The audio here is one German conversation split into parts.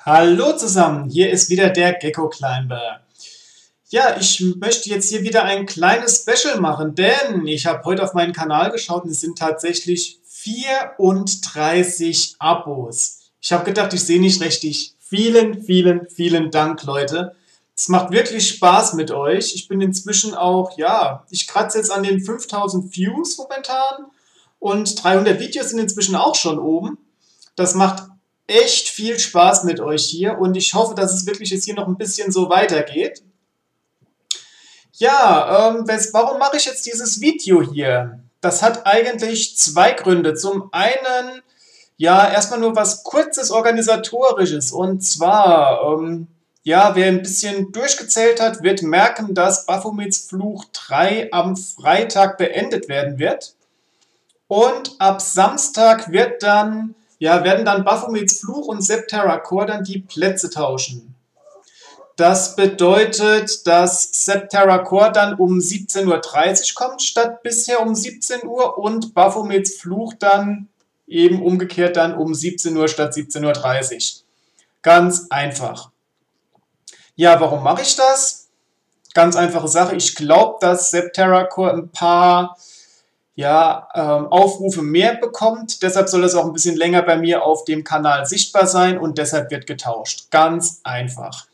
Hallo zusammen, hier ist wieder der Gecko Climber. Ja, ich möchte jetzt hier wieder ein kleines Special machen, denn ich habe heute auf meinen Kanal geschaut und es sind tatsächlich 34 Abos. Ich habe gedacht, ich sehe nicht richtig. Vielen Dank, Leute. Es macht wirklich Spaß mit euch. Ich bin inzwischen auch, ja, ich kratze jetzt an den 5000 Views momentan und 300 Videos sind inzwischen auch schon oben. Das macht echt viel Spaß mit euch hier und ich hoffe, dass es wirklich jetzt hier noch ein bisschen so weitergeht. Ja, warum mache ich jetzt dieses Video hier? Das hat eigentlich zwei Gründe. Zum einen, ja, erstmal nur was kurzes Organisatorisches und zwar, ja, wer ein bisschen durchgezählt hat, wird merken, dass Baphomets Fluch 3 am Freitag beendet werden wird. Und ab Samstag werden dann Baphomets Fluch und Septerra Core dann die Plätze tauschen. Das bedeutet, dass Septerra Core dann um 17:30 Uhr kommt, statt bisher um 17 Uhr und Baphomets Fluch dann eben umgekehrt dann um 17 Uhr statt 17:30 Uhr. Ganz einfach. Ja, warum mache ich das? Ganz einfache Sache. Ich glaube, dass Septerra Core ein paar Aufrufe mehr bekommt. Deshalb soll es auch ein bisschen länger bei mir auf dem Kanal sichtbar sein und deshalb wird getauscht. Ganz einfach.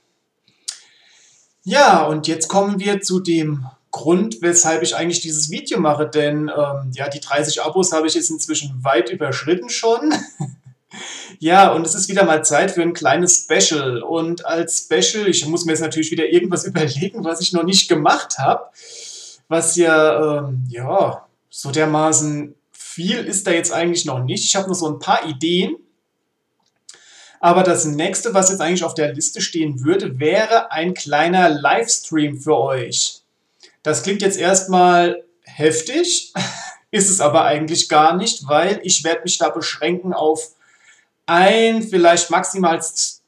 Ja, und jetzt kommen wir zu dem Grund, weshalb ich eigentlich dieses Video mache, denn ja, die 30 Abos habe ich jetzt inzwischen weit überschritten schon. Ja, und es ist wieder mal Zeit für ein kleines Special. Und als Special, ich muss mir jetzt natürlich wieder irgendwas überlegen, was ich noch nicht gemacht habe, was ja, so dermaßen viel ist da jetzt eigentlich noch nicht. Ich habe noch so ein paar Ideen. Aber das nächste, was jetzt eigentlich auf der Liste stehen würde, wäre ein kleiner Livestream für euch. Das klingt jetzt erstmal heftig, ist es aber eigentlich gar nicht, weil ich werde mich da beschränken auf vielleicht maximal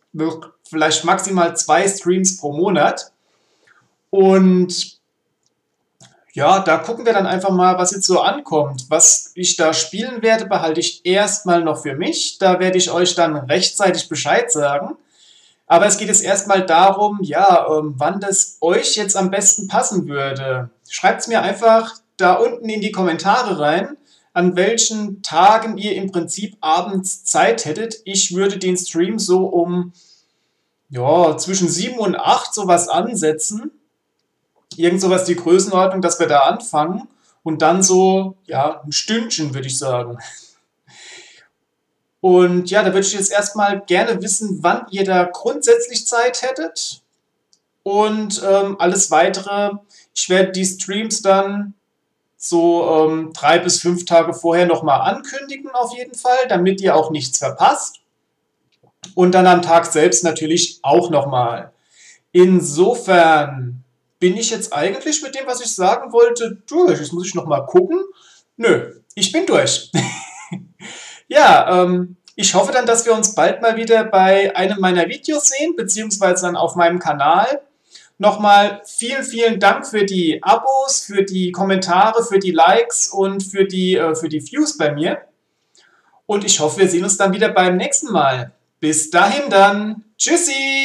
2 Streams pro Monat. Und ja, da gucken wir dann einfach mal, was jetzt so ankommt. Was ich da spielen werde, behalte ich erstmal noch für mich. Da werde ich euch dann rechtzeitig Bescheid sagen. Aber es geht jetzt erstmal darum, ja, wann das euch jetzt am besten passen würde. Schreibt es mir einfach da unten in die Kommentare rein, an welchen Tagen ihr im Prinzip abends Zeit hättet. Ich würde den Stream so ja, zwischen 7 und 8 sowas ansetzen. Irgend sowas die Größenordnung, dass wir da anfangen und dann so, ja, ein Stündchen, würde ich sagen. Und ja, da würde ich jetzt erstmal gerne wissen, wann ihr da grundsätzlich Zeit hättet. Und alles Weitere, ich werde die Streams dann so 3 bis 5 Tage vorher nochmal ankündigen auf jeden Fall, damit ihr auch nichts verpasst. Und dann am Tag selbst natürlich auch nochmal. Insofern bin ich jetzt eigentlich mit dem, was ich sagen wollte, durch. Jetzt muss ich nochmal gucken. Nö, ich bin durch. Ja, ich hoffe dann, dass wir uns bald mal wieder bei einem meiner Videos sehen, beziehungsweise dann auf meinem Kanal. Nochmal vielen Dank für die Abos, für die Kommentare, für die Likes und für die Views bei mir. Und ich hoffe, wir sehen uns dann wieder beim nächsten Mal. Bis dahin dann. Tschüssi!